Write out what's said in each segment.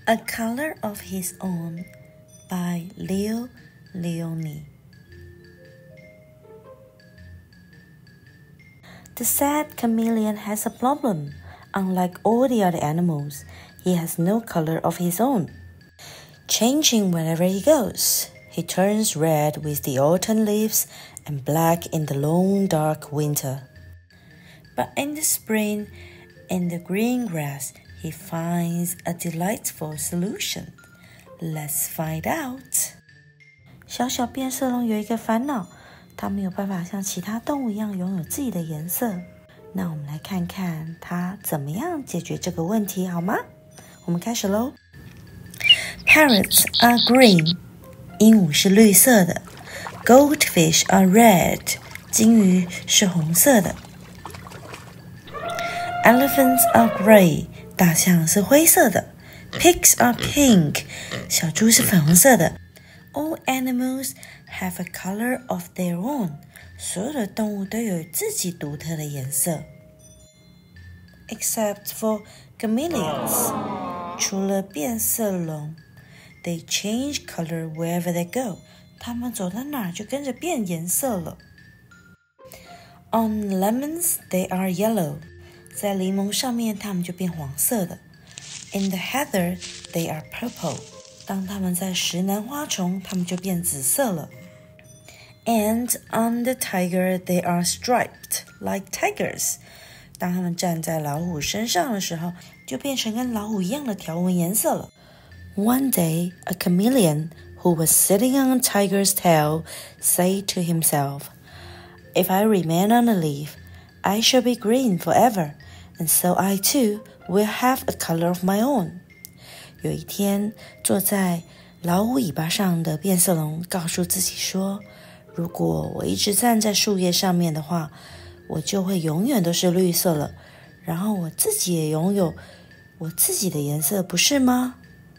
A Color of His Own by Leo Lionni. The sad chameleon has a problem. Unlike all the other animals, he has no color of his own. Changing wherever he goes, he turns red with the autumn leaves and black in the long dark winter. But in the spring, in the green grass, he finds a delightful solution. Let's find out. 小小变色龙有一个烦恼，它没有办法像其他动物一样拥有自己的颜色。那我们来看看它怎么样解决这个问题，好吗？我们开始咯。Parrots are green. 鹦鹉是绿色的。Goldfish are red. 金鱼是红色的。Elephants are gray. 大象是灰色的。Pigs are pink. 小猪是粉红色的。All animals have a color of their own. 所有的动物都有自己独特的颜色。Except for chameleons. 除了变色龙。They change color wherever they go. 它们走到哪儿就跟着变颜色了。On lemons, they are yellow. 在柠檬上面，它们就变黄色的。In the heather, they are purple. 当它们在食南花丛，它们就变紫色了。And on the tiger, they are striped, like tigers. 当它们站在老虎身上的时候，就变成跟老虎一样的条纹颜色了。One day, a chameleon who was sitting on a tiger's tail said to himself, If I remain on a leaf, I shall be green forever, and so I too will have a color of my own. 有一天，坐在老虎尾巴上的变色龙告诉自己说，如果我一直站在树叶上面的话，我就会永远都是绿色了，然后我自己也拥有我自己的颜色，不是吗？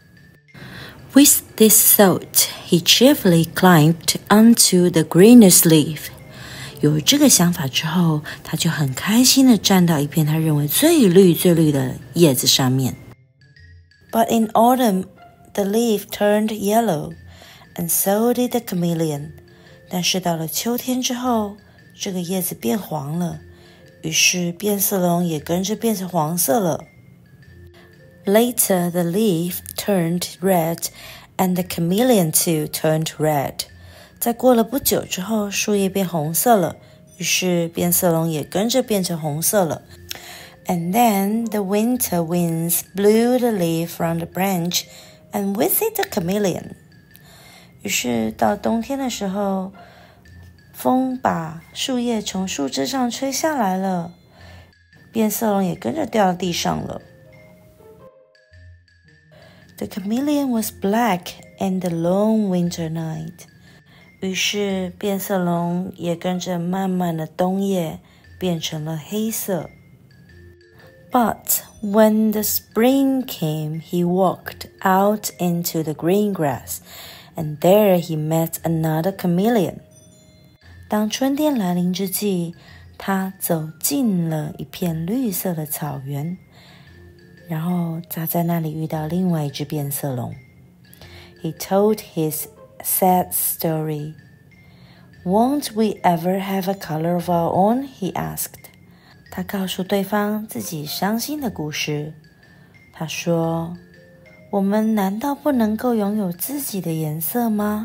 With this thought, he cheerfully climbed onto the greenest leaf. 有这个想法之后，他就很开心地站到一片他认为最绿的叶子上面。But in autumn, the leaf turned yellow, and so did the chameleon. 但是到了秋天之后，这个叶子变黄了，于是变色龙也跟着变成黄色了。Later, the leaf turned red, and the chameleon too turned red. 在过了不久之后，树叶变红色了，于是变色龙也跟着变成红色了。And then the winter winds blew the leaf from the branch, and with it the chameleon. 于是到冬天的时候，风把树叶从树枝上吹下来了，变色龙也跟着掉到地上了。The chameleon was black in the long winter night. 于是变色龙也跟着慢慢的冬夜变成了黑色。But when the spring came, he walked out into the green grass, and there he met another chameleon. 当春天来临之际，他走进了一片绿色的草原，然后他在那里遇到另外一只变色龙。He told his sad story. Won't we ever have a color of our own? He asked. 他告诉对方自己伤心的故事。他说，我们难道不能够拥有自己的颜色吗？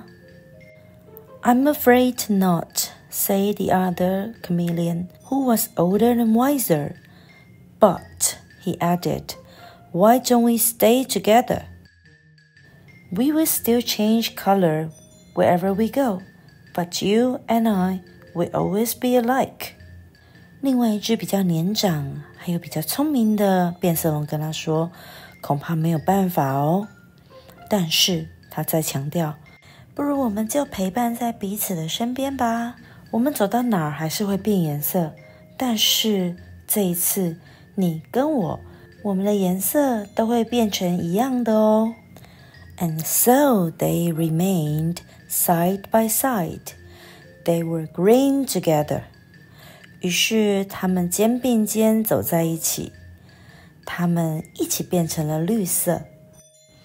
I'm afraid not, said the other chameleon, who was older and wiser. But, he added, why don't we stay together? We will still change color wherever we go, but you and I will always be alike. 另外一只比较年长还有比较聪明的变色龙跟他说，恐怕没有办法哦。但是他再强调，不如我们就陪伴在彼此的身边吧。我们走到哪儿还是会变颜色，但是这一次你跟我们的颜色都会变成一样的哦。And so they remained side by side. They were green together. 于是他们肩并肩走在一起，他们一起变成了绿色。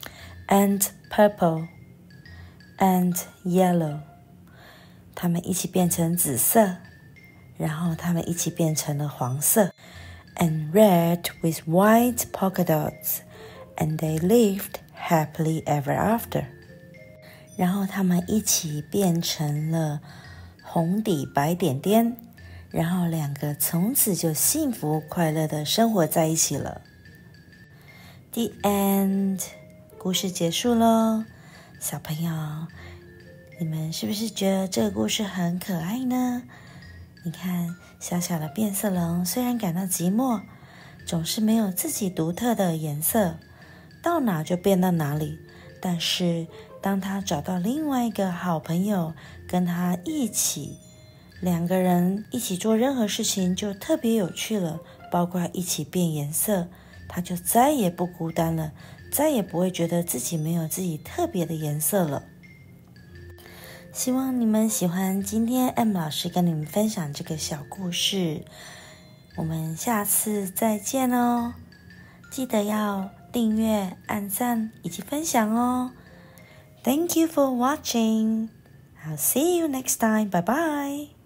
and purple and yellow。它们一起变成紫色，然后它们一起变成了黄色。And red with white polka dots, and they lived happily ever after. 然后他们一起变成了红底白点点，然后两个从此就幸福快乐的生活在一起了。The end， 故事结束咯。小朋友，你们是不是觉得这个故事很可爱呢？你看，小小的变色龙虽然感到寂寞，总是没有自己独特的颜色，到哪就变到哪里。但是，当他找到另外一个好朋友，跟他一起，两个人一起做任何事情就特别有趣了，包括一起变颜色，他就再也不孤单了，再也不会觉得自己没有自己特别的颜色了。希望你们喜欢今天 M 老师跟你们分享这个小故事，我们下次再见哦！记得要订阅、按赞以及分享哦。Thank you for watching. I'll see you next time. Bye bye.